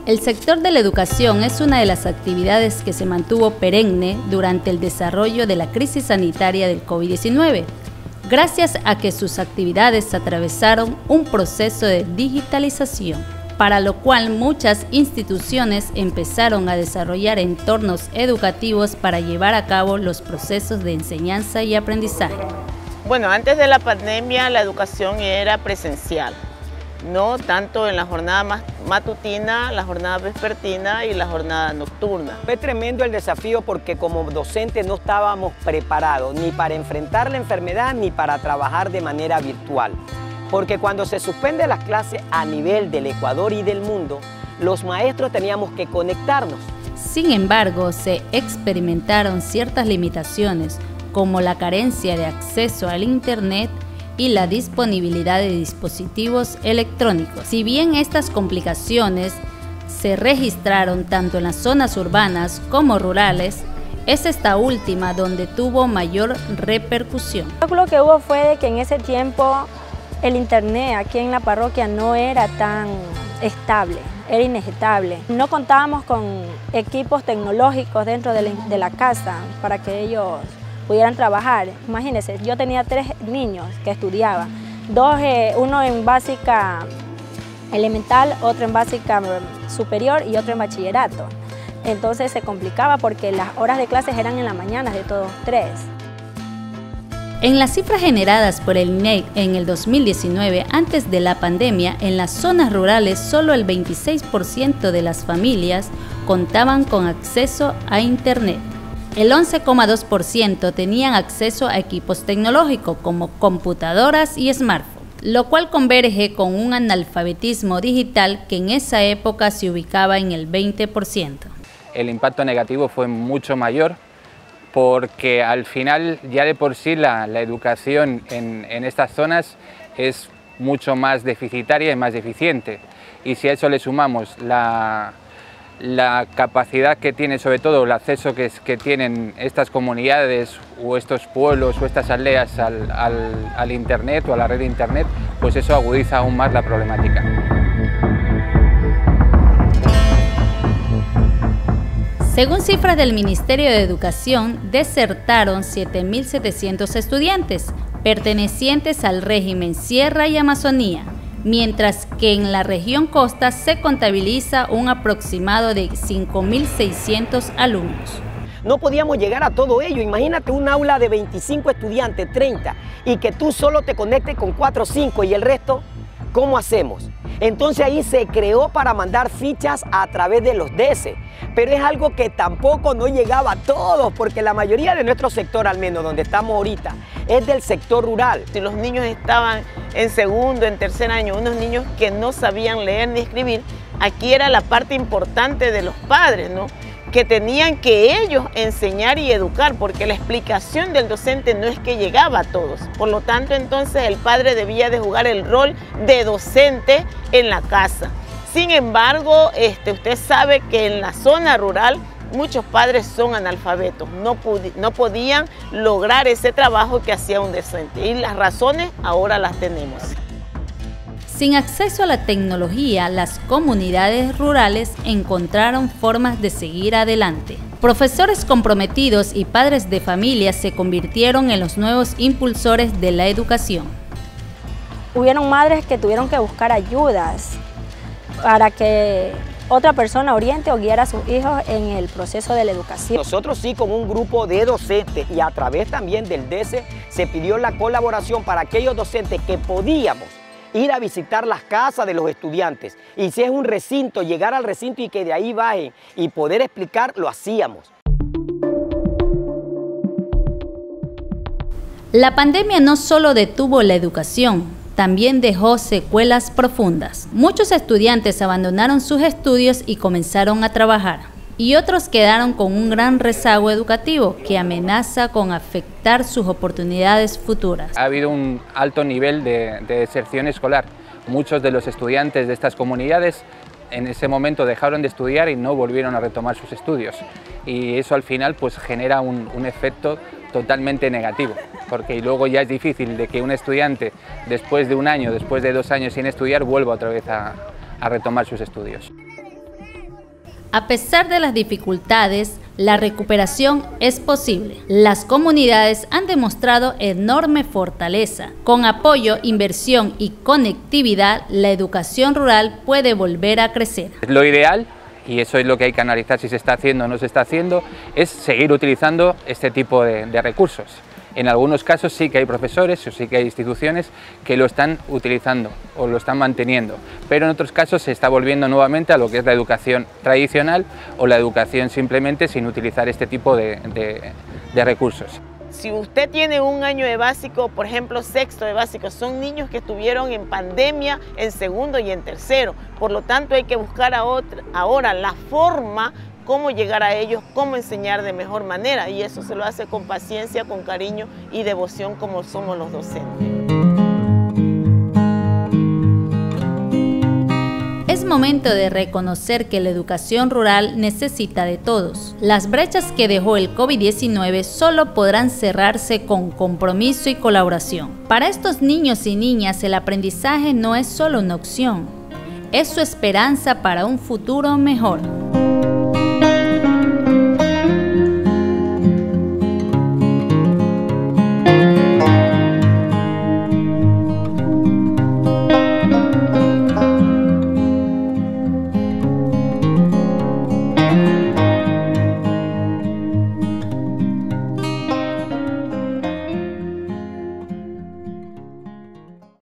El sector de la educación es una de las actividades que se mantuvo perenne durante el desarrollo de la crisis sanitaria del COVID-19, gracias a que sus actividades atravesaron un proceso de digitalización, para lo cual muchas instituciones empezaron a desarrollar entornos educativos para llevar a cabo los procesos de enseñanza y aprendizaje. Bueno, antes de la pandemia la educación era presencial, no tanto en la jornada matutina, la jornada vespertina y la jornada nocturna. Fue tremendo el desafío porque como docentes no estábamos preparados ni para enfrentar la enfermedad ni para trabajar de manera virtual. Porque cuando se suspende las clases a nivel del Ecuador y del mundo, los maestros teníamos que conectarnos. Sin embargo, se experimentaron ciertas limitaciones, como la carencia de acceso al Internet y la disponibilidad de dispositivos electrónicos. Si bien estas complicaciones se registraron tanto en las zonas urbanas como rurales, es esta última donde tuvo mayor repercusión. Lo que hubo fue de que en ese tiempo el Internet aquí en la parroquia no era tan estable, era inestable. No contábamos con equipos tecnológicos dentro de la casa para que ellos pudieran trabajar. Imagínense, yo tenía 3 niños que estudiaban, uno en básica elemental, otro en básica superior y otro en bachillerato. Entonces se complicaba porque las horas de clases eran en la mañana de todos 3. En las cifras generadas por el INEC en el 2019, antes de la pandemia, en las zonas rurales solo el 26% de las familias contaban con acceso a Internet. El 11,2% tenían acceso a equipos tecnológicos como computadoras y smartphones, lo cual converge con un analfabetismo digital que en esa época se ubicaba en el 20%. El impacto negativo fue mucho mayor porque al final ya de por sí la educación en estas zonas es mucho más deficitaria y más deficiente. Y si a eso le sumamos la capacidad que tiene, sobre todo el acceso que tienen estas comunidades o estos pueblos o estas aldeas al Internet o a la red de Internet, pues eso agudiza aún más la problemática. Según cifras del Ministerio de Educación, desertaron 7.700 estudiantes pertenecientes al régimen Sierra y Amazonía, mientras que en la región costa se contabiliza un aproximado de 5.600 alumnos. No podíamos llegar a todo ello. Imagínate un aula de 25 estudiantes, 30, y que tú solo te conectes con 4 o 5 y el resto, ¿cómo hacemos? Entonces ahí se creó para mandar fichas a través de los DS, pero es algo que tampoco no llegaba a todos, porque la mayoría de nuestro sector, al menos donde estamos ahorita, es del sector rural. Si los niños estaban en segundo, en tercer año, unos niños que no sabían leer ni escribir, aquí era la parte importante de los padres, ¿no? Que tenían que ellos enseñar y educar, porque la explicación del docente no es que llegaba a todos. Por lo tanto, entonces el padre debía de jugar el rol de docente en la casa. Sin embargo, usted sabe que en la zona rural muchos padres son analfabetos, no podían lograr ese trabajo que hacía un docente. Y las razones ahora las tenemos. Sin acceso a la tecnología, las comunidades rurales encontraron formas de seguir adelante. Profesores comprometidos y padres de familia se convirtieron en los nuevos impulsores de la educación. Hubieron madres que tuvieron que buscar ayudas para que otra persona oriente o guiara a sus hijos en el proceso de la educación. Nosotros sí, con un grupo de docentes y a través también del DS, se pidió la colaboración para aquellos docentes que podíamos ir a visitar las casas de los estudiantes, y si es un recinto, llegar al recinto y que de ahí bajen y poder explicar, lo hacíamos. La pandemia no solo detuvo la educación, también dejó secuelas profundas. Muchos estudiantes abandonaron sus estudios y comenzaron a trabajar, y otros quedaron con un gran rezago educativo que amenaza con afectar sus oportunidades futuras. Ha habido un alto nivel de deserción escolar. Muchos de los estudiantes de estas comunidades en ese momento dejaron de estudiar y no volvieron a retomar sus estudios. Y eso al final pues genera un efecto totalmente negativo, porque luego ya es difícil de que un estudiante después de un año, después de 2 años sin estudiar, vuelva otra vez a retomar sus estudios. A pesar de las dificultades, la recuperación es posible. Las comunidades han demostrado enorme fortaleza. Con apoyo, inversión y conectividad, la educación rural puede volver a crecer. Lo ideal, y eso es lo que hay que analizar si se está haciendo o no se está haciendo, es seguir utilizando este tipo de recursos. En algunos casos sí que hay profesores o sí que hay instituciones que lo están utilizando o lo están manteniendo, pero en otros casos se está volviendo nuevamente a lo que es la educación tradicional o la educación simplemente sin utilizar este tipo de recursos. Si usted tiene un año de básico, por ejemplo, sexto de básico, son niños que estuvieron en pandemia en segundo y en tercero. Por lo tanto, hay que buscar ahora la forma cómo llegar a ellos, cómo enseñar de mejor manera, y eso se lo hace con paciencia, con cariño y devoción como somos los docentes. Es momento de reconocer que la educación rural necesita de todos. Las brechas que dejó el COVID-19 solo podrán cerrarse con compromiso y colaboración. Para estos niños y niñas, el aprendizaje no es solo una opción, es su esperanza para un futuro mejor.